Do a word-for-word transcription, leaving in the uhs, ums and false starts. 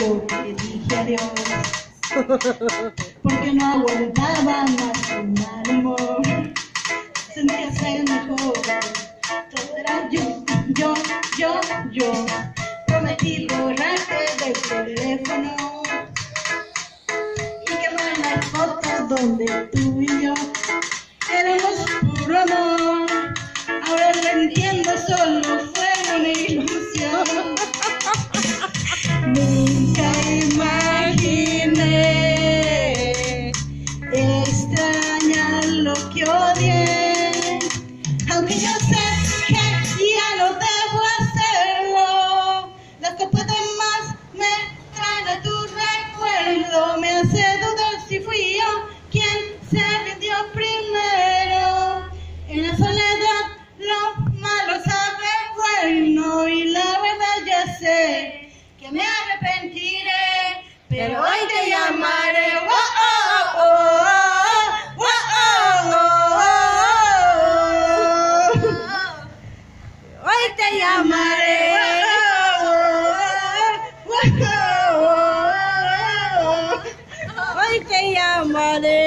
yo te dije adiós, porque no aguantaba más tu mal humor. Sentía ser mejor, todo era yo, yo, yo, yo. Prometí borrarte del teléfono y quemar las fotos donde tú y yo éramos puro amor. Ahora lo entiendo, solo fue una ilusión. Nunca imaginé extrañar lo que odié, aunque yo sé que ya no debo hacerlo. Las copas de más me traen a tu recuerdo, me hace dudar si fui yo quien se rindió primero. En la soledad lo malo sabe bueno, y la verdad ya sé que me arrepentiré, pero hoy te llamaré. Oh, oh, oh, oh, oh, oh, oh, oh. Hoy te llamaré. Oh, oh, oh, oh, oh. Hoy te llamaré.